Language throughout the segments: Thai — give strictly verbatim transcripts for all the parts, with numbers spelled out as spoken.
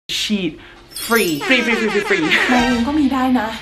ฉีดฟรีฟรีฟรีฟรีฟรีฟรีแม่เองก็มีได้นะ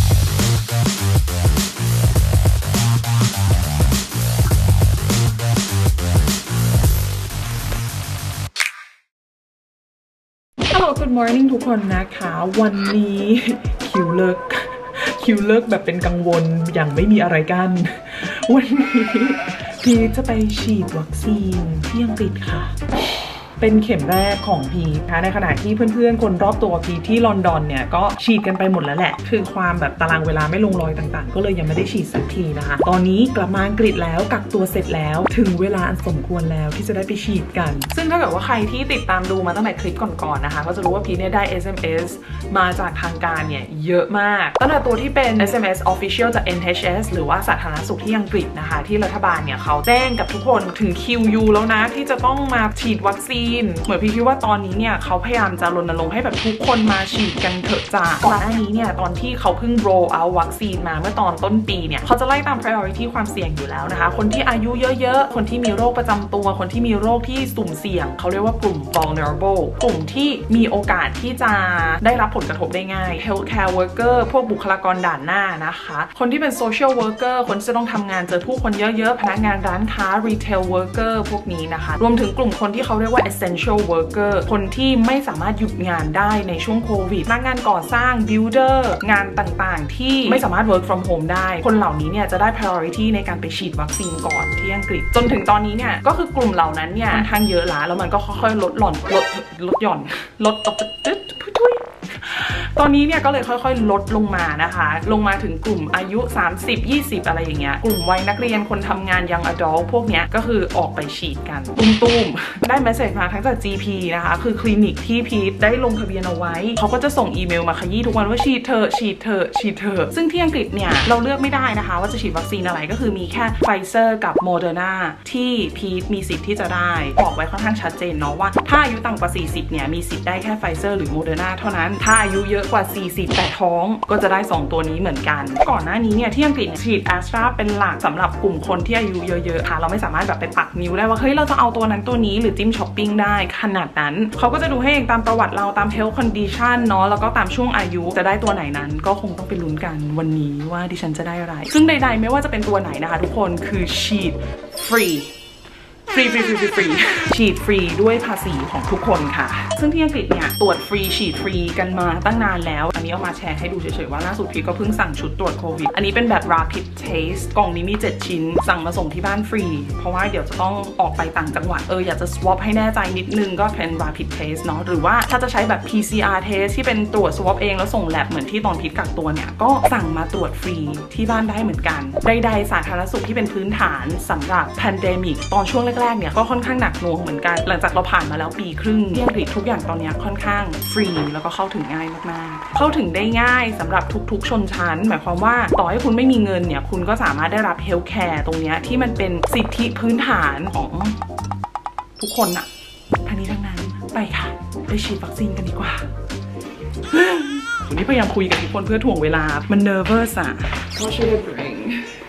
ฮัลโหล good morning ทุกคนนะคะวันนี้คิวเลิกคิวเลิกแบบเป็นกังวลอย่างไม่มีอะไรกันวันนี้พีจะไปฉีดวัคซีนที่อังกฤษค่ะเป็นเข็มแรกของพีนะคะในขณะที่เพื่อนๆคนรอบตัวพีที่ลอนดอนเนี่ยก็ฉีดกันไปหมดแล้วแหละคือความแบบตารางเวลาไม่ลงรอยต่างๆก็เลยยังไม่ได้ฉีดสักทีนะคะตอนนี้กลับมาอังกฤษแล้วกักตัวเสร็จแล้วถึงเวลาอันสมควรแล้วที่จะได้ไปฉีดกันซึ่งถ้าเกิดว่าใครที่ติดตามดูมาตั้งแต่คลิปก่อนๆนะคะก็จะรู้ว่าพีเนี่ยได้ เอส เอ็ม เอส มาจากทางการเนี่ยเยอะมากตั้งแต่ตัวที่เป็น เอส เอ็ม เอส Official จาก เอ็น เอช เอส หรือว่าสาธารณสุขที่อังกฤษนะคะที่รัฐบาลเนี่ยเขาแจ้งกับทุกคนถึงคิวยูแล้วนะที่จะต้องมาฉีดวัคซีนเหมือนพี่คิดว่าตอนนี้เนี่ยเขาพยายามจะรณรงค์ให้แบบทุกคนมาฉีดกันเถอะจ้าก่อนหน้านี้เนี่ยตอนที่เขาเพิ่ง roll out วัคซีนมาเมื่อตอนต้นปีเนี่ยเขาจะไล่ตาม priority ความเสี่ยงอยู่แล้วนะคะคนที่อายุเยอะๆคนที่มีโรคประจำตัวคนที่มีโรคที่สุ่มเสี่ยงเขาเรียกว่ากลุ่ม vulnerable กลุ่มที่มีโอกาสที่จะได้รับผลกระทบได้ง่าย healthcare worker พวกบุคลากรด่านหน้านะคะคนที่เป็น social worker คนที่จะต้องทำงานเจอผู้คนเยอะๆพนักงานร้านค้า retail worker พวกนี้นะคะรวมถึงกลุ่มคนที่เขาเรียกว่า essential workerคนที่ไม่สามารถหยุดงานได้ในช่วงโควิดพนักงานก่อสร้าง builder งานต่างๆที่ไม่สามารถ work from home ได้คนเหล่านี้เนี่ยจะได้ priority ในการไปฉีดวัคซีนก่อนที่อังกฤษจนถึงตอนนี้เนี่ยก็คือกลุ่มเหล่านั้นเนี่ยค่อนข้างเยอะละแล้วมันก็ค่อยๆลดหล่อนลดลดหย่อนลดตกตึ๊ดทุยตอนนี้เนี่ยก็เลยค่อยๆลดลงมานะคะลงมาถึงกลุ่มอายุ สามสิบ ยี่สิบ อะไรอย่างเงี้ยกลุ่มวัยนักเรียนคนทำงานยัง adult พวกเนี้ยก็คือออกไปฉีดกันตุ้มๆได้เมสเสจมาทั้งจาก จี พี นะคะคือคลินิกที่พีทได้ลงทะเบียนเอาไว้เขาก็จะส่งอีเมลมาขยี้ทุกวันว่าฉีดเถอะฉีดเถอะฉีดเถอะซึ่งที่อังกฤษเนี่ยเราเลือกไม่ได้นะคะว่าจะฉีดวัคซีนอะไรก็คือมีแค่ไฟเซอร์กับโมเดอร์นาที่พีทมีสิทธิ์ที่จะได้บอกไว้ค่อนข้างชัดเจนเนาะว่าถ้าอายุต่ำกว่าสี่สิบเนี่ยมีสิทธิ์ได้แค่ไฟเซอร์หรือโมเดอร์นาเท่านั้นถ้าอายุเยอะกว่าสี่สิบแต่ท้องก็จะได้สองตัวนี้เหมือนกันก่อนหน้านี้เนี่ยที่อังกฤษฉีดแอสตราเป็นหลักสำหรับกลุ่มคนที่อายุเยอะๆค่ะเราไม่สามารถแบบไปปักนิ้วได้ว่าเฮ้ยเราจะเอาตัวนั้นตัวนี้หรือจิ้มช้อปปิ้งได้ขนาดนั้นเขาก็จะดูให้เองตามประวัติเราตาม health condition เนาะแล้วก็ตามช่วงอายุจะได้ตัวไหนนั้นก็คงต้องไปลุ้นกันวันนี้ว่าดิฉันจะได้อะไรซึ่งใดๆไม่ว่าจะเป็นตัวไหนนะคะทุกคนคือฉีดฟรีฟรีฟรีฟรีฟรีฟรีฉีดฟรีด้วยภาษีของทุกคนค่ะซึ่งที่อังกฤษเนี่ยตรวจฟรีฉีดฟรีกันมาตั้งนานแล้วอันนี้เอามาแชร์ให้ดูเฉยๆว่าล่าสุดพีก็เพิ่งสั่งชุดตรวจโควิดอันนี้เป็นแบบ rapid test กล่องนี้มีเจ็ดชิ้นสั่งมาส่งที่บ้านฟรีเพราะว่าเดี๋ยวจะต้องออกไปต่างจังหวัดเอออยากจะ swab ให้แน่ใจนิดนึงก็เป็น rapid test เนาะหรือว่าถ้าจะใช้แบบ พี ซี อาร์ test ที่เป็นตรวจ swab เองแล้วส่ง lab เหมือนที่ตอนพีกักตัวเนี่ยก็สั่งมาตรวจฟรีที่บ้านได้เหมือนกันใดๆสาธารณสุขที่เป็นพื้นฐานสำหรับ pandemic ตอนช่วงแรกๆเนี่ยก็ค่อนข้างหนักหน่วงเหมือนกันหลังจากเราผ่านมาแล้วปีครึ่งที่อังกฤษทุกอย่างตอนนี้ค่อนข้างฟรีแล้วก็เข้าถึงง่ายมากๆเข้าถึงได้ง่ายสำหรับทุกๆชนชั้นหมายความว่าต่อให้คุณไม่มีเงินเนี่ยคุณก็สามารถได้รับเฮลท์แคร์ตรงนี้ที่มันเป็นสิทธิพื้นฐานของทุกคนอะทั้งนี้ทั้งนั้นไปค่ะไปฉีดวัคซีนกันดีกว่าวันนี้พยายามคุยกับทุกคนเพื่อถ่วงเวลามัน nervous อะ What should I bring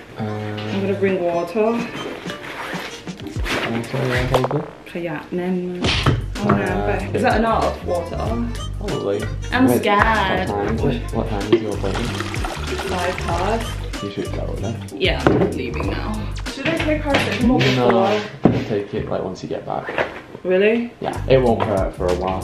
I'm gonna bring waterขยะแน่นมากเอาน้ำไป Is that enough water? Probably. I'm scared. What time, what time is your appointment? Five past. You should go then. Yeah, I'm leaving now. Should I take paracetamol before? No, take it like once you get back. Really? Yeah, it won't hurt for a while.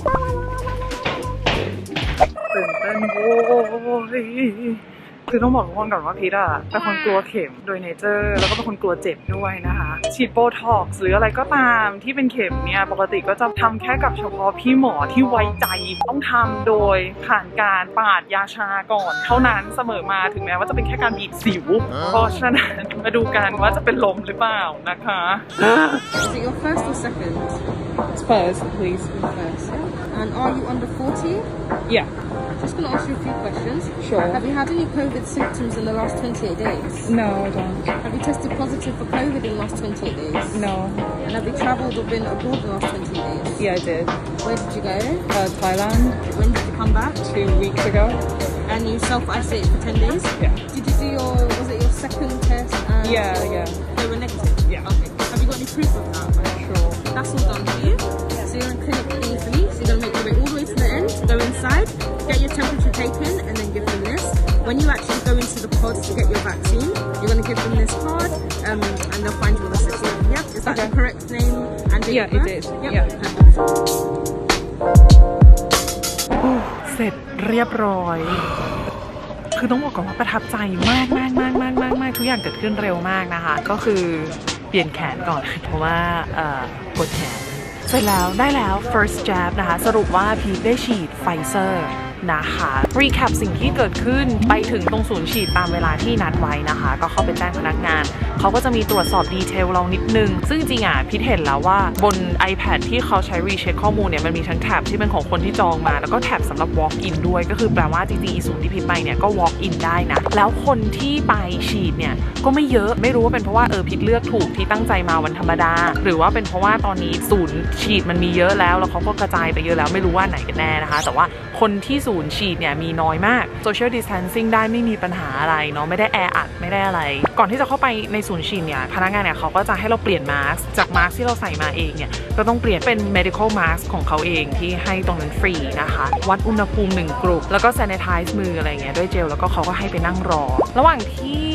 ตื่นเต้นโว้ยคือต้องบอกทุกคนก่อนว่าพีทอะเป็นคนกลัวเข็มโดยเนเจอร์แล้วก็เป็นคนกลัวเจ็บด้วยนะคะฉีดโบท็อกซ์หรืออะไรก็ตามที่เป็นเข็มเนี่ยปกติก็จะทำแค่กับเฉพาะพี่หมอที่ไว้ใจต้องทำโดยผ่านการปาดยาชาก่อนเท่านั้นเสมอมาถึงแม้ว่าจะเป็นแค่การบีบสิวเพราะฉะนั้นมาดูกันว่าจะเป็นลมหรือเปล่านะคะ Is it your first or second? First, please. First, yeah. And are you under forty? Yeah. Just gonna ask you a few questions. Sure. Have you had any COVID symptoms in the last twenty-eight days? No, I don't. Have you tested positive for COVID in the last twenty-eight days? No. And have you travelled or been abroad in the last twenty-eight days? Yeah, I did. Where did you go? Uh, Thailand. When did you come back? Two weeks ago. And you self-isolated for ten days? Yeah. Did you do your, was it your second test? And Yeah, yeah. They were negative? Yeah. Okay. Have you got any proof of that? Sure. That's all done for you. So you're in clinic A three, so you're going to make your way all the way to the end. get your temperature taken and then give them this. When you actually go into the pods to get your vaccine, you're going to give them this card um, and they'll find you on the system. Yep, is that Okay. the correct name and date Yeah, of birth? it is. Yep, Yeah. perfect. เสร็จเรียบร้อย คือต้องบอกก่อนว่าประทับใจมากมากมากมากมากมากทุกอย่างเกิดขึ้นเร็วมากนะคะ ก็คือเปลี่ยนแขนก่อน เพราะว่าเอ่อกดแขน เสร็จแล้วได้แล้ว first jab นะคะ สรุปว่าพีทได้ฉีดไฟเซอร์นะคะ recap สิ่งที่เกิดขึ้นไปถึงตรงศูนย์ฉีดตามเวลาที่นัดไว้นะคะ ก็เข้าไปแจ้งพนักงาน เขาก็จะมีตรวจสอบดีเทลเรานิดนึง ซึ่งจริงๆอ่ะพีทเห็นแล้วว่าบน iPad ที่เขาใช้ recheck ข้อมูลเนี่ยมันมีทั้งแท็บที่เป็นของคนที่จองมาแล้วก็แท็บสำหรับ walk in ด้วยก็คือแปลว่าจริงๆอีศูนย์ที่พีทไปเนี่ยก็ walk in ได้นะแล้วคนที่ไปฉีดเนี่ยก็ไม่เยอะไม่รู้ว่าเป็นเพราะว่าเออพีทเลือกถูกที่ตั้งใจมาวันธรรมดาหรือว่าเป็นเพราะว่าตอนนี้ศูนย์ฉีดมันมีเยอะแล้วแล้วเขาก็กระจายไปเยอะแล้วไม่รู้ว่าไหนกันแน่นะคะแต่ว่าคนที่ศูนย์ฉีดเนี่ยมีน้อยมาก social distancing ได้ไม่มีปัญหาอะไรเนาะไม่ได้แออัดไม่ได้อะไรก่อนที่จะเข้าไปในศูนย์ฉีดเนี่ยพนักงานเนี่ยเขาก็จะให้เราเปลี่ยนมาสก์จากมาสก์ที่เราใส่มาเองเนี่ยก็ต้องเปลี่ยนเป็น medical mask ของเขาเองที่ให้ตรงนั้นฟรีนะคะวัดอุณหภูมิหนึ่งกลุ่มแล้วก็ sanitize มืออะไรเงี้ยด้วยเจลแล้วก็เขาก็ให้ไปนั่งรอระหว่างที่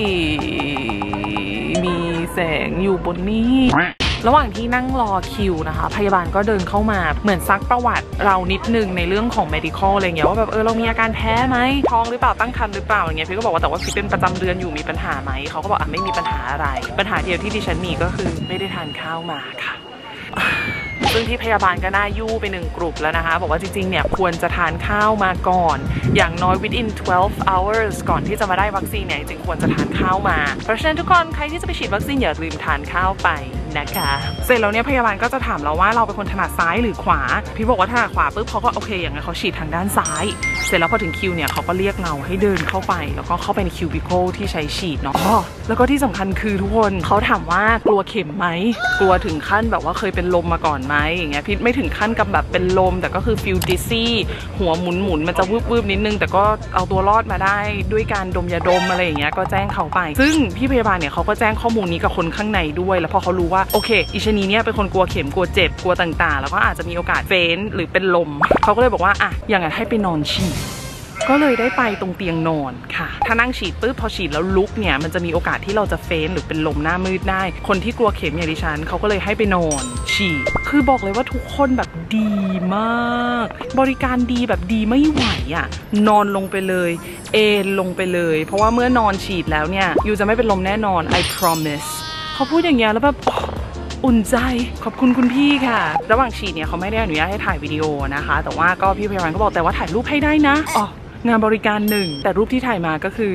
มีแสงอยู่บนนี้ระหว่างที่นั่งรอคิวนะคะพยาบาลก็เดินเข้ามาเหมือนซักประวัติเรานิดนึงในเรื่องของ medical อะไรเงี้ยว่าแบบเออเรามีอาการแพ้ไหมท้องหรือเปล่าตั้งครรภ์หรือเปล่าอย่างเงี้ยพี่ก็บอกว่าแต่ว่าพี่เป็นประจำเดือนอยู่มีปัญหาไหมเขาก็บอกอ่ะไม่มีปัญหาอะไรปัญหาเดียวที่ดิฉันมีก็คือไม่ได้ทานข้าวมาค่ะซึ่งที่พยาบาลก็น่ายู่ไปหนึ่งกลุ่มแล้วนะคะบอกว่าจริงๆเนี่ยควรจะทานข้าวมาก่อนอย่างน้อย within twelve hours ก่อนที่จะมาได้วัคซีนเนี่ยจริงๆควรจะทานข้าวมาเพราะฉะนั้นทุกคนใครที่จะไปฉีดวัคซีนอย่าลืมทานข้าวไปนะคะเสร็จแล้วเนี่ยพยาบาลก็จะถามเราว่าเราเป็นคนถนัดซ้ายหรือขวาพี่บอกว่าถนัดขวาปุ๊บเขาก็โอเคอย่างนั้นเขาฉีดทางด้านซ้ายเสร็จแล้วพอถึงคิวเนี่ยเขาก็เรียกเราให้เดินเข้าไปแล้วก็เข้าไปในคิวบิโคลที่ใช้ฉีดเนาะอ๋อแล้วก็ที่สำคัญคือทุกคนเขาถามว่ากลัวเข็มไหมกลัวถึงขั้นแบบว่าเคยเป็นลมมาก่อนไหมอย่างเงี้ยพี่ไม่ถึงขั้นกับแบบเป็นลมแต่ก็คือฟิลดิซี่หัวหมุนหมุนมันจะวืบวืบนิดนึงแต่ก็เอาตัวรอดมาได้ด้วยการดมยาดมอะไรอย่างเงี้ยก็แจ้งเขาไปซึ่งพี่พยาบาลเนี่ยเขาก็แจ้งข้อมูลนี้กับคนข้างในด้วยแล้วพอเขารู้ว่าโอเคอิชนีเนี่ยเป็นคนกลัวเข็มกลัวเจ็บกลัวต่างๆแล้วก็อาจจะมีโอกาสเฟ้นหรือเป็นลมเขาก็เลยบอกว่าอ่ะอย่างนั้นให้ไปนอนฉีดก็เลยได้ไปตรงเตียงนอนค่ะถ้านั่งฉีดปุ๊บพอฉีดแล้วลุกเนี่ยมันจะมีโอกาสที่เราจะเฟ้นหรือเป็นลมหน้ามืดได้คนที่กลัวเข็มอย่างดิฉันเขาก็เลยให้ไปนอนฉีดคือบอกเลยว่าทุกคนแบบดีมากบริการดีแบบดีไม่ไหวอ่ะนอนลงไปเลยเอนลงไปเลยเพราะว่าเมื่อนอนฉีดแล้วเนี่ยยูจะไม่เป็นลมแน่นอน I promise เขาพูดอย่างเงี้ยแล้วแบบอุ่นใจขอบคุณคุณพี่ค่ะระหว่างฉีดเนี่ยเขาไม่ได้อนุญาตให้ถ่ายวิดีโอนะคะแต่ว่าก็พี่พยาบาลก็บอกแต่ว่าถ่ายรูปให้ได้นะอ๋องานบริการหนึ่งแต่รูปที่ถ่ายมาก็คือ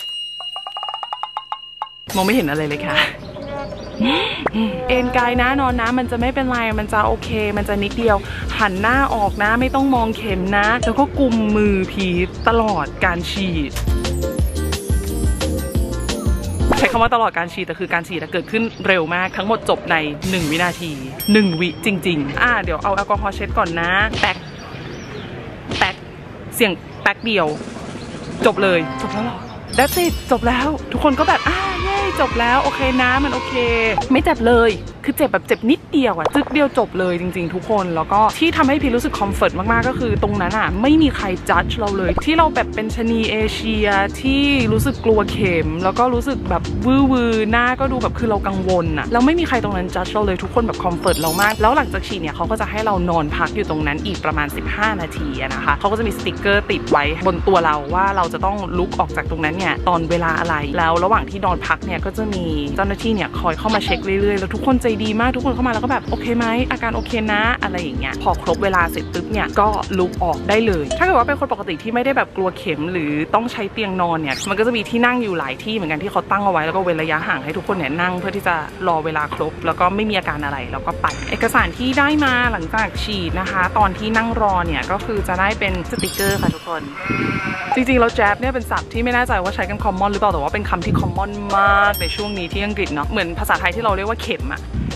มองไม่เห็นอะไรเลยค่ะเอนกายนะนอนนะมันจะไม่เป็นไรมันจะโอเคมันจะนิดเดียวหันหน้าออกนะไม่ต้องมองเข็มนะแล้วก็กุมมือพีทตลอดการฉีดใช้คำว่าตลอดการฉีดแต่คือการฉีดเกิดขึ้นเร็วมากทั้งหมดจบในหนึ่งวินาทีหนึ่งวิจริงๆอ่าเดี๋ยวเอาแอลกอฮอล์เช็ดก่อนนะแตกแตกเสียงแตกเดียวจบเลยจบแล้วหรอ That's it จบแล้วทุกคนก็แบบอ่าเย้จบแล้วโอเคนะมันโอเคไม่เจ็บเลยคือเจ็บแบบเจ็บนิดเดียวอะจึ๊กเดียวจบเลยจริงๆทุกคนแล้วก็ที่ทำให้พี่รู้สึกคอมฟอร์ตมากๆก็คือตรงนั้นอะไม่มีใครจัดเราเลยที่เราแบบเป็นชนีเอเชียที่รู้สึกกลัวเข็มแล้วก็รู้สึกแบบวื้อวือหน้าก็ดูแบบคือเรากังวลอะแล้วไม่มีใครตรงนั้นจัดเราเลยทุกคนแบบคอมฟอร์ตเรามากแล้วหลังจากฉีดเนี่ยเขาก็จะให้เรานอนพักอยู่ตรงนั้นอีกประมาณสิบห้านาทีนะคะเขาก็จะมีสติ๊กเกอร์ติดไว้บนตัวเราว่าเราจะต้องลุกออกจากตรงนั้นเนี่ยตอนเวลาอะไรแล้วระหว่างที่นอนพักเนี่ยก็จะมีเจ้าหน้าที่เนี่ยคอยเข้ามาเช็คเรื่อยๆแล้วทุกคนใจดีมากทุกคนเข้ามาแล้วก็แบบโอเคไหมอาการโอเคนะอะไรอย่างเงี้ยพอครบเวลาเสร็จปุ๊บเนี่ยก็ลุกออกได้เลยถ้าเกิดว่าเป็นคนปกติที่ไม่ได้แบบกลัวเข็มหรือต้องใช้เตียงนอนเนี่ยมันก็จะมีที่นั่งอยู่หลายที่เหมือนกันที่เขาตั้งเอาไว้แล้วก็เว้นระยะห่างให้ทุกคนเนี่ยนั่งเพื่อที่จะรอเวลาครบแล้วก็ไม่มีอาการอะไรแล้วก็ไปเอกสารที่ได้มาหลังจากฉีดนะคะตอนที่นั่งรอเนี่ยก็คือจะได้เป็นสติกเกอร์ค่ะทุกคนจริงๆแล้วแจ๊บเนี่ยเป็นศัพท์ที่ไม่แน่ใจว่าใช้กันคอมมอนหรือเปล่าแต่ว่าเป็นคำที่คอมมอนมากในช่วงนี้ที่อังกฤษเนาะเหมือนภาษาไทยที่เราเรียกว่าเข็มอะ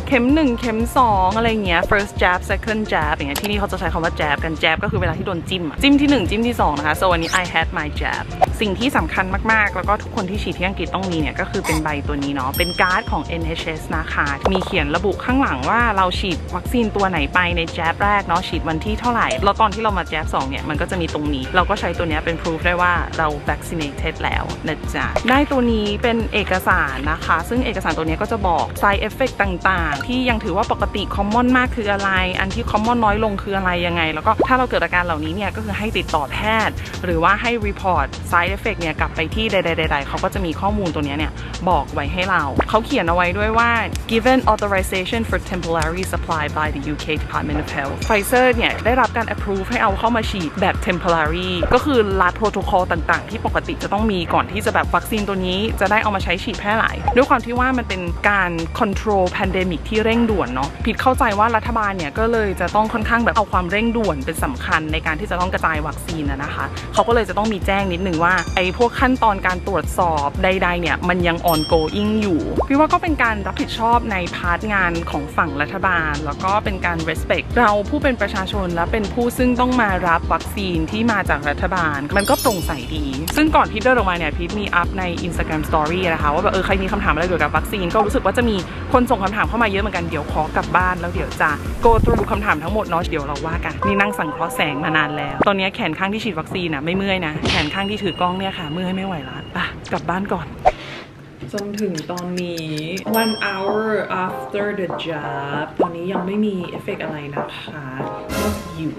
เข็มหนึ่งเข็มสองอะไรเงี้ย first jab second jab อย่างเงี้ยที่นี่เขาจะใช้คำว่า jab กัน jab ก็คือเวลาที่โดนจิ้มจิ้มที่หนึ่งจิ้มที่สองนะคะ so วันนี้ I had my jab สิ่งที่สำคัญมากๆแล้วก็ทุกคนที่ฉีดที่อังกฤษต้องมีเนี่ยก็คือเป็นใบตัวนี้เนาะเป็นการ์ดของ เอ็น เอช เอส นะคะมีเขียนระบุข้างหลังว่าเราฉีดวัคซีนตัวไหนไปใน jab แรกเนาะฉีดวันที่เท่าไหร่แล้วตอนที่เรามา jab สองเนี่ยมันก็จะมีตรงนี้เราก็ใช้ตัวนี้เป็น proof ได้ว่าเรา vaccinated แล้วนะจ๊ะได้ตัวนี้เป็นเอกสารนะคะซึ่งเอกสารตัวนี้ก็จะบอก side effect ต่างๆที่ยังถือว่าปกติ common มากคืออะไรอันที่ common น้อยลงคืออะไรยังไงแล้วก็ถ้าเราเกิดอาการเหล่านี้เนี่ยก็คือให้ติดต่อแพทย์หรือว่าให้ report side effect เนี่ยกลับไปที่ใดๆๆเขาก็จะมีข้อมูลตัวนี้เนี่ยบอกไว้ให้เราเขาเขียนเอาไว้ด้วยว่า given authorization for temporary supply by the ยู เค Department of Health Pfizer เนี่ยได้รับการ approve ให้เอาเข้ามาฉีดแบบ temporary ก็คือรัดโปรโตคอลต่างๆที่ปกติจะต้องมีก่อนที่จะแบบวัคซีนตัวนี้จะได้เอามาใช้ฉีดแพร่หลายด้วยความที่ว่ามันเป็นการ control pandemic ที่เร่งด่วนเนาะผิดเข้าใจว่ารัฐบาลเนี่ยก็เลยจะต้องค่อนข้างแบบเอาความเร่งด่วนเป็นสำคัญในการที่จะต้องกระจายวัคซีนนะคะเขาก็เลยจะต้องมีแจ้งนิดนึงว่าไอ้พวกขั้นตอนการตรวจสอบใดๆเนี่ยมันยัง ongoing อยู่พี่ว่าก็เป็นการรับผิดชอบในพาร์ทงานของฝั่งรัฐบาลแล้วก็เป็นการ respect เราผู้เป็นประชาชนและเป็นผู้ซึ่งต้องมารับวัคซีนที่มาจากรัฐบาลมันก็โปร่งใสดีซึ่งก่อนที่เดินออกมาเนี่ยพีทมีอัพใน Instagram Story นะคะว่าแบบเออใครมีคำถามอะไรเกี่ยวกับวัคซีนก็รู้สึกว่าจะมีคนส่งคำถามเข้ามาเยอะเหมือนกันเดี๋ยวขอกลับบ้านแล้วเดี๋ยวจะ go through คำถามทั้งหมดเนาะเดี๋ยวเราว่ากันนี่นั่งสังเคราะห์แสงมานานแล้วตอนนี้แขนข้างที่ฉีดวัคซีนนะไม่เมื่อยนะแขนข้างที่ถือกล้องเนี่ยค่ะเมื่อยไม่ไหวละอ่ะกลับบ้านก่อนจนถึงตอนนี้ one hour after the jab ตอนนี้ยังไม่มีเอฟเฟกต์อะไรนะคะนอกหิว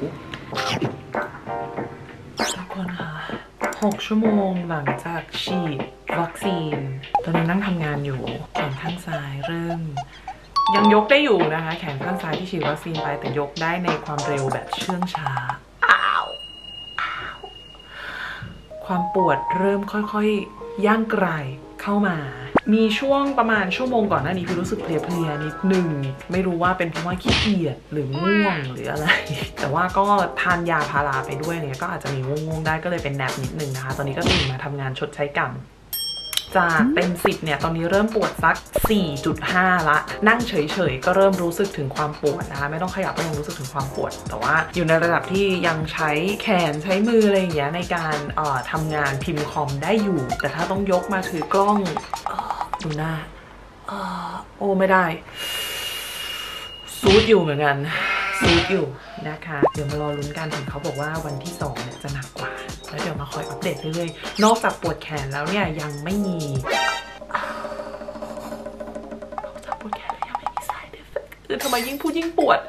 ทุกคนค่ะหกชั่วโมงหลังจากฉีดวัคซีนตอนนี้นั่งทำงานอยู่แขนข้างซ้ายเริ่มยังยกได้อยู่นะคะแขนข้างซ้ายที่ฉีดวัคซีนไปแต่ยกได้ในความเร็วแบบเชื่องช้าอ้าวอ้าวความปวดเริ่มค่อยๆย่างไกลเข้ามามีช่วงประมาณชั่วโมงก่อนหน้านี้พี่รู้สึกเพลียๆนิดหนึ่งไม่รู้ว่าเป็นเพราะว่าขี้เกียจหรือง่วงหรืออะไรแต่ว่าก็ทานยาพาราไปด้วยเนี่ยก็อาจจะมีง่วงๆได้ก็เลยเป็นแนบนิดนึงนะคะตอนนี้ก็ตื่นมาทำงานชดใช้กรรมจากเต็มสิบเนี่ยตอนนี้เริ่มปวดสัก สี่จุดห้า ละนั่งเฉยๆก็เริ่มรู้สึกถึงความปวดนะคะไม่ต้องขยับก็ยังรู้สึกถึงความปวดแต่ว่าอยู่ในระดับที่ยังใช้แขนใช้มืออะไรอย่างเงี้ยในการเอ่อทำงานพิมพ์คอมได้อยู่แต่ถ้าต้องยกมาถือกล้องดูหน้าโอ้ไม่ได้ซูดอยู่เหมือนกันซูดอยู่นะคะเดี๋ยวมารอลุ้นกันถึงเขาบอกว่าวันที่สองเนี่ยจะหนักกว่าแล้วเดี๋ยวมาคอยอัปเดตเรื่อยๆนอกจากปวดแขนแล้วเนี่ยยังไม่มีนอกจากปวดแขนแล้วยังไม่มี side effect คือทำไมยิ่งพูดยิ่งปวด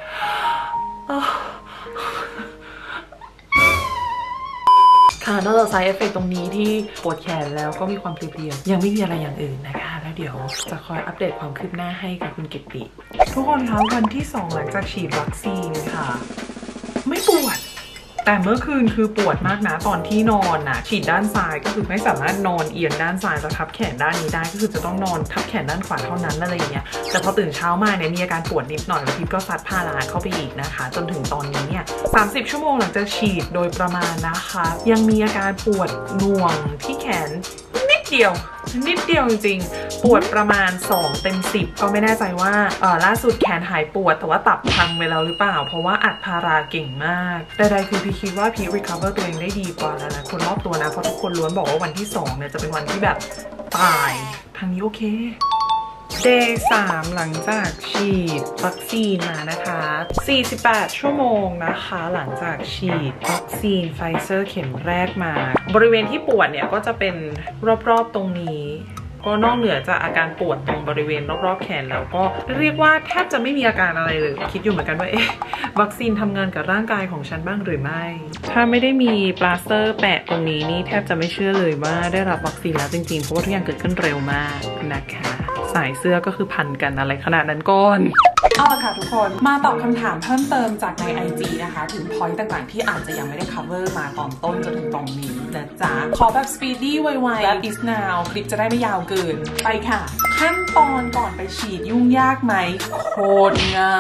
ค่ะนอกจาก side effect ตรงนี้ที่ปวดแขนแล้วก็มีความเพลียๆยังไม่มีอะไรอย่างอื่นนะคะแล้วเดี๋ยวจะคอยอัปเดตความคืบหน้าให้กับคุณกิตติทุกคนคะวันที่สองหลังจากฉีดวัคซีนค่ะไม่ปวดแต่เมื่อคืนคือปวดมากนะตอนที่นอนน่ะฉีดด้านซ้ายก็คือไม่สามารถนอนเอียงด้านซ้ายจะทับแขนด้านนี้ได้ก็คือจะต้องนอนทับแขนด้านขวาเท่านั้นอะไรอย่างเงี้ยแต่พอตื่นเช้ามาเนี่ยมีอาการปวดนิดหน่อยแล้วพีทก็ซัดพาราเข้าไปอีกนะคะจนถึงตอนนี้เนี่ยสามสิบชั่วโมงหลังจากฉีดโดยประมาณนะคะยังมีอาการปวดหน่วงที่แขนนิดเดียวนิดเดียวจริงๆปวดประมาณสองเต็มสิบก็ไม่แน่ใจว่าเออล่าสุดแขนหายปวดแต่ว่าตับพังไปแล้วหรือเปล่าเพราะว่าอัดพาราเก่งมากใดๆคือพี่คิดว่าพี่ recover ตัวเองได้ดีกว่าแล้วนะคนรอบตัวนะเพราะทุกคนล้วนบอกว่าวันที่สองเนี่ยจะเป็นวันที่แบบตายทางนี้โอเค day สามหลังจากฉีดวัคซีนมานะคะสี่สิบแปดชั่วโมงนะคะหลังจากฉีดวัคซีนไฟเซอร์เข็มแรกมาบริเวณที่ปวดเนี่ยก็จะเป็นรอบๆตรงนี้ก็นอกเหนือจากอาการปวดตรงบริเวณรอบๆแขนแล้วก็เรียกว่าแทบจะไม่มีอาการอะไรเลยคิดอยู่เหมือนกันว่าเอ๊ะวัคซีนทำงานกับร่างกายของฉันบ้างหรือไม่ถ้าไม่ได้มีปลาสเตอร์แปะตรงนี้นี่แทบจะไม่เชื่อเลยว่าได้รับวัคซีนแล้วจริงๆเพราะว่าทุกอย่างเกิดขึ้นเร็วมากนะคะสายเสื้อก็คือพันกันอะไรขนาดนั้นก่อนเอาละค่ะทุกคนมาตอบคำถามเพิ่มเติมจากใน ไอ จี นะคะถึง point ต่างๆที่อาจจะยังไม่ได้ cover มาตอนต้นจนถึงตรงนี้นะจ๊ะขอแบบ speedy ไวๆ that is now คลิปจะได้ไม่ยาวเกินไปค่ะขั้นตอนก่อนไปฉีดยุ่งยากไหมโคตรง่าย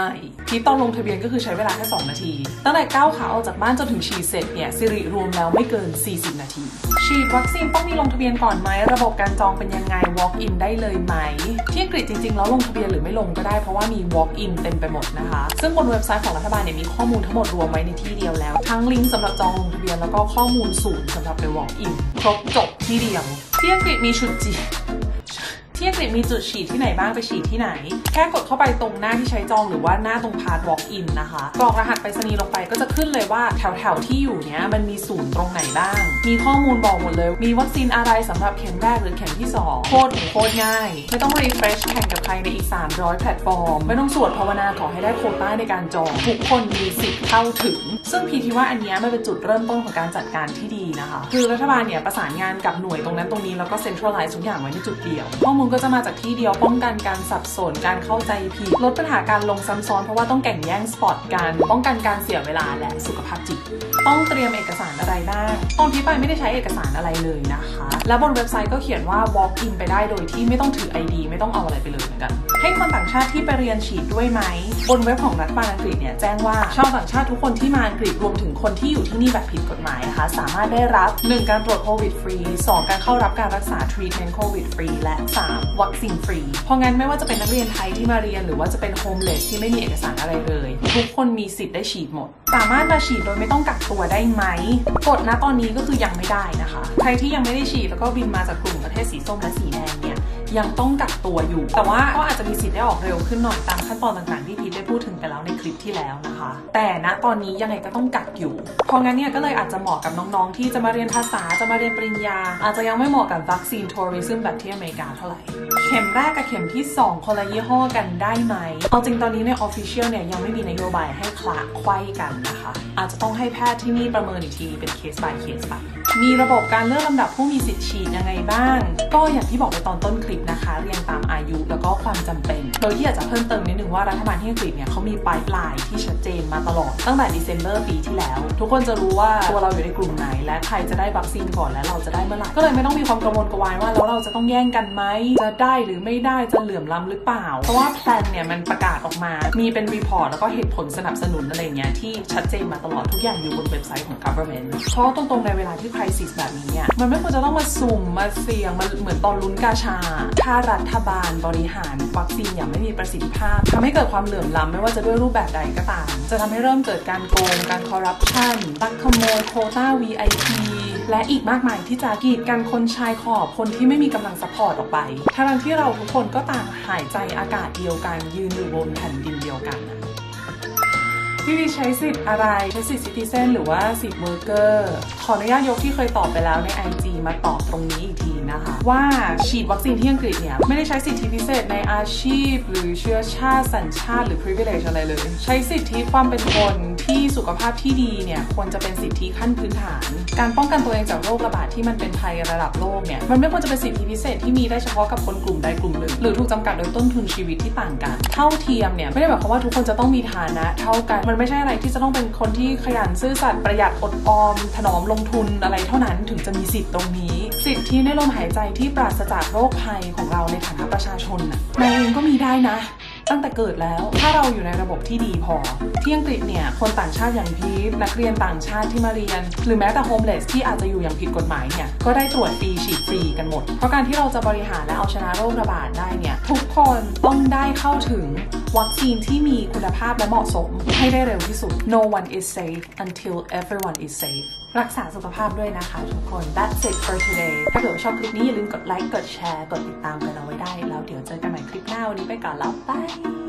พีทตอนลงทะเบียนก็คือใช้เวลาแค่สองนาทีตั้งแต่ก้าวขาออกจากบ้านจนถึงฉีดเสร็จเนี่ยสิริรวมแล้วไม่เกินสี่สิบนาทีฉีดวัคซีนต้องมีลงทะเบียนก่อนไหมระบบการจองเป็นยังไง walk in ได้เลยไหมที่อังกฤษจริงๆแล้วลงทะเบียนหรือไม่ลงก็ได้เพราะว่ามี walk in เต็มไปหมดนะคะซึ่งบนเว็บไซต์ของรัฐบาลเนี่ยมีข้อมูลทั้งหมดรวมไว้ในที่เดียวแล้วทั้งลิงก์สำหรับจองลงทะเบียนแล้วก็ข้อมูลศูนย์สำหรับไป walk in ครบจบที่เดียวที่อังกฤษมีชุดจีที่อังกฤษมีจุดฉีดที่ไหนบ้างไปฉีดที่ไหนแค่กดเข้าไปตรงหน้าที่ใช้จองหรือว่าหน้าตรงพาร์ท walk in นะคะกรอกรหัสไปรษณีย์ลงไปก็จะขึ้นเลยว่าแถวแถวที่อยู่เนี้ยมันมีศูนย์ตรงไหนบ้างมีข้อมูลบอกหมดเลยมีวัคซีนอะไรสำหรับเข็มแรกหรือเข็มที่สองโคตรโคตรง่ายไม่ต้อง refresh แข่งกับใครในอีกสามร้อยแพลตฟอร์มไม่ต้องสวดภาวนาขอให้ได้โควต้าในการจองทุกคนมีสิทธิ์เข้าถึงซึ่งพีคิดว่าอันนี้มันเป็นจุดเริ่มต้นของการจัดการที่ดีนะคะคือรัฐบาลเนี่ยประสานงานกับหน่วยตรงนั้นตรงนี้แล้วก็ centralize ทุกอย่างไว้ในจุดเดียวข้อมูลก็จะมาจากที่เดียวป้องกันการสับสนการเข้าใจผิดลดปัญหาการลงซ้ำซ้อนเพราะว่าต้องแข่งแย่งสปอตกันป้องกันการเสียเวลาและสุขภาพจิตต้องเตรียมเอกสารอะไรบ้างตอนที่ไปไม่ได้ใช้เอกสารอะไรเลยนะคะและบนเว็บไซต์ก็เขียนว่า walk in ไปได้โดยที่ไม่ต้องถือ ไอ ดี ไม่ต้องเอาอะไรไปเลยเหมือนกันให้คนต่างชาติที่ไปเรียนฉีดด้วยไหมบนเว็บของรัฐบาลอังกฤษเนี่ยแจ้งว่าชาวต่างชาติทุกคนที่มาอังกฤษรวมถึงคนที่อยู่ที่นี่แบบผิดกฎหมายนะคะสามารถได้รับหนึ่งการตรวจโควิดฟรีสองการเข้ารับการรักษา treatment โควิดฟรีและสามวัคซีนฟรีเพราะงั้นไม่ว่าจะเป็นนักเรียนไทยที่มาเรียนหรือว่าจะเป็นโฮมเลสที่ไม่มีเอกสารอะไรเลยทุกคนมีสิทธิ์ได้ฉีดหมดสามารถมาฉีดโดยไม่ต้องกักตัวได้ไหมกฎณตอนนี้ก็คือยังไม่ได้นะคะใครที่ยังไม่ได้ฉีดแล้วก็บินมาจากกลุ่มประเทศสีส้มและสีแดงเนี่ยยังต้องกักตัวอยู่แต่ว่าก็อาจจะมีสิทธิ์ได้ออกเร็วขึ้นหน่อยตามขั้นตอนต่างๆที่พีทได้พูดถึงไปแล้วในคลิปที่แล้วนะคะแต่ณตอนนี้ยังไงก็ต้องกักอยู่เพราะงั้นเนี่ยก็เลยอาจจะเหมาะกับน้องๆที่จะมาเรียนภาษาจะมาเรียนปริญญาอาจจะยังไม่เหมาะกับวัคซีนทัวริซึมแบบที่อเมริกาเท่าไหร่เข็มแรกกับเข็มที่สองคนละยี่ห้อกันได้ไหมเอาจริงตอนนี้ใน official เนี่ยยังไม่มีนโยบายให้คละไขว้กันนะคะอาจจะต้องให้แพทย์ที่นี่ประเมินอีกทีเป็น case by case ไปมีระบบการเลือกลำดับผู้มีสิทธิ์ฉีดยังไงบ้างก็อย่างที่บอกไปตอนต้นคลิปนะคะเรียงตามอายุแล้วก็ความจำเป็นโดยที่อยากจะเพิ่มเติมนิดนึงว่ารัฐบาลที่อังกฤษเนี่ยเขามีไพป์ไลน์ที่ชัดเจนมาตลอดตั้งแต่ December ปีที่แล้วทุกคนจะรู้ว่าตัวเราอยู่ในกลุ่มไหนและใครจะได้วัคซีนก่อนและเราจะได้เมื่อไหร่ก็เลยไม่ต้องมีความกังวลกระวายว่าแล้วเราจะต้องแย่งกันไหมจะได้หรือไม่ได้จะเหลื่อมล้ำหรือเปล่าเพราะว่าแพลนเนี่ยมันประกาศออกมามีเป็นรีพอร์ตแล้วก็เหตุผลสนับสนุนอะไรเงี้ยที่ชัดเจนมาตลอดทุกอย่างอยู่บนเว็บไซต์ของ government เพราะตรงๆในเวลาที่ crisis แบบนี้เนี่ยมันไม่ควรจะต้องมาสุ่มมาเสี่ยงมันเหมือนตอนลุ้นกาชาถ้ารัฐบาลบริหารวัคซีนอย่างไม่มีประสิทธิภาพทำให้เกิดความเหลื่อมล้ำไม่ว่าจะด้วยรูปแบบใดก็ตามจะทำให้เริ่มเกิดการโกงการคอร์รัปชันลักขโมยโควต้า วี ไอ พี และอีกมากมายที่จะกีดกันคนชายขอบคนที่ไม่มีกำลังซัพพอร์ตออกไปทั้งที่เราทุกคนก็ต่างหายใจอากาศเดียวกันยืนอยู่บนแผ่นดินเดียวกันพี่วีใช้สิทธิ์อะไรใช้สิทธิ์ซิติเซนหรือว่าสิทธิ์เวอร์เกอร์ขออนุญาตยกที่เคยตอบไปแล้วใน ไอ จี มาตอบตรงนี้อีกทีนะคะว่าฉีดวัคซีนที่อังกฤษเนี่ยไม่ได้ใช้สิทธิพิเศษในอาชีพหรือเชื้อชาติสัญชาติหรือ privilege อะไรเลยใช้สิทธิความเป็นคนที่สุขภาพที่ดีเนี่ยควรจะเป็นสิทธิขั้นพื้นฐานการป้องกันตัวเองจากโรคระบาดที่มันเป็นภัยระดับโลกเนี่ยมันไม่ควรจะเป็นสิทธิพิเศษที่มีได้เฉพาะกับคนกลุ่มใดกลุ่มหนึ่งหรือถูกจำกัดโดยต้นทุนชีวิตที่ต่างกันเท่าเทียมเนี่ยไม่ได้หมายความว่าทุกคนจะต้องมีฐานะเท่ากันมันไม่ใช่อะไรที่จะต้องเป็นคนที่ขยันซื่อสัตย์ประหยัดอดออมถนอมลงทุนอะไรเท่านั้นถึงจะมีสิทธิ์ตรงนี้สิทธิในลมหายใจที่ปราศจากโรคภัยของเราในฐานะประชาชนน่ะนายเองก็มีได้นะตั้งแต่เกิดแล้วถ้าเราอยู่ในระบบที่ดีพอที่อังกฤษเนี่ยคนต่างชาติอย่างพีทนักเรียนต่างชาติที่มาเรียนหรือแม้แต่โฮมเลสที่อาจจะอยู่อย่างผิดกฎหมายเนี่ยก็ได้ตรวจฟรีฉีดฟรีกันหมดเพราะการที่เราจะบริหารและเอาชนะโรคระบาดได้เนี่ยทุกคนต้องได้เข้าถึงวัคซีนที่มีคุณภาพและเหมาะสมให้ได้เร็วที่สุด No one is safe until everyone is safe รักษาสุขภาพด้วยนะคะทุกคน That's it for today ถ้าเกิดว่าชอบคลิปนี้อย่าลืมกดไลค์กดแชร์กดติดตามกันเอาไว้ได้แล้วเดี๋ยวเจอกันใหม่คลิปหน้าวันนี้ไปก่อนแล้วบาย